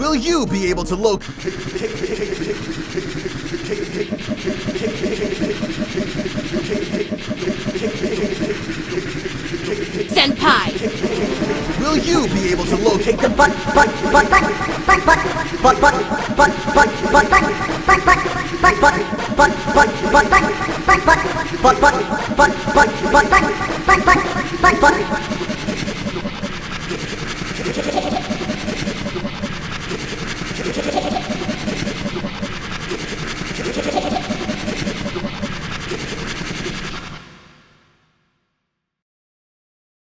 Will you be able to locate... Senpai! Will you be able to locate the Senpai!